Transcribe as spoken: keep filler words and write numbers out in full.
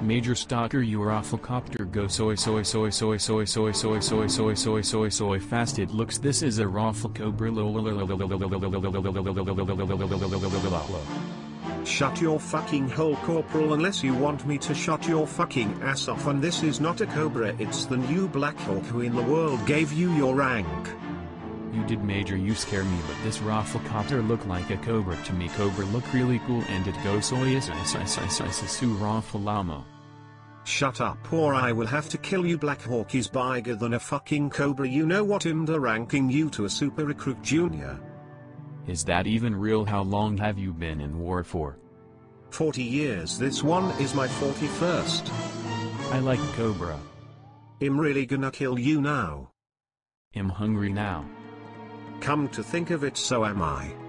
Major Stalker, you Rafflecopter, go soy soy soy soy soy soy soy soy soy soy soy soy fast. It looks this is a Raffle Cobra. Shut your fucking hole, Corporal, unless you want me to shut your fucking ass off. And this is not a Cobra, it's the new Black Hawk who in the world gave you your rank. You did, Major, you scare me, but this Rafflecopter look like a Cobra to me. Cobra look really cool and it goes soy soy soy soy soy soy Rafflelamo. Shut up or I will have to kill you. Black Hawk is bigger than a fucking Cobra. You know what, I'm the ranking you to a super recruit junior. Is that even real? How long have you been in war for? forty years. This one is my forty-first. I like Cobra. I'm really gonna kill you now. I'm hungry now. Come to think of it, so am I.